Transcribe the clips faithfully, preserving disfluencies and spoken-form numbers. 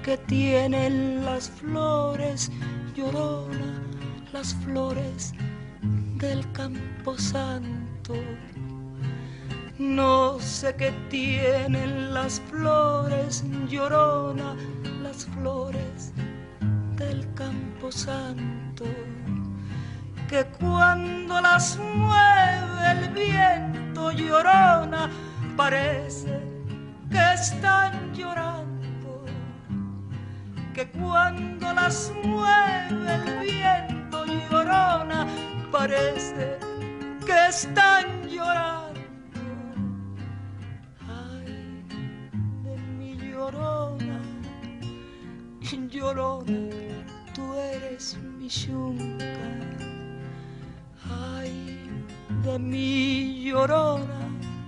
que tienen las flores, Llorona, las flores del Camposanto. No sé qué tienen las flores, Llorona, las flores del Camposanto, que cuando las mueve el viento, Llorona, parece que están llorando, que cuando las mueve el viento, Llorona, parece que están llorando. Ay, de mi Llorona, Llorona, tú eres mi yunca. Ay, de mi Llorona,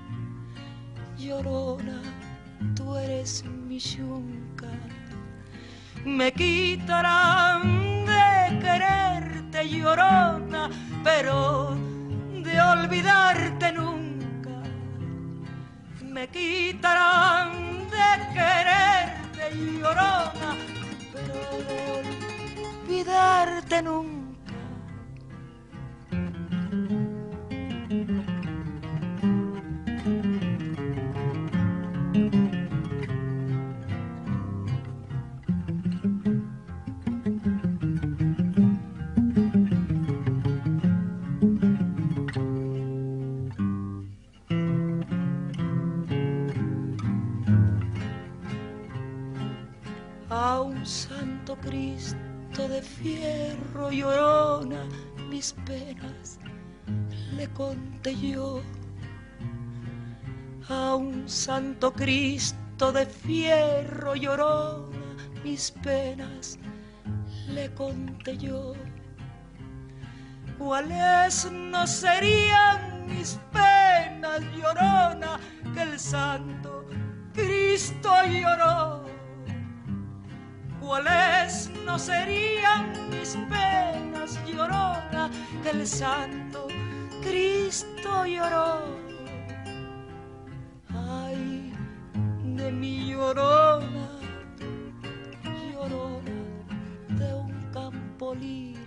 Llorona, tú eres mi yunca. Me quitarán de quererte, Llorona, pero de olvidarte nunca. Me quitarán de quererte, Llorona, pero de olvidarte nunca. A un santo Cristo de fierro, Llorona, mis penas le conté yo. A un santo Cristo de fierro, Llorona, mis penas le conté yo. ¿Cuáles no serían mis penas, Llorona, que el santo Cristo lloró? ¿Cuáles no serían mis penas, Llorona, que el santo Cristo lloró? Ay, de mi Llorona, Llorona de un campo libre,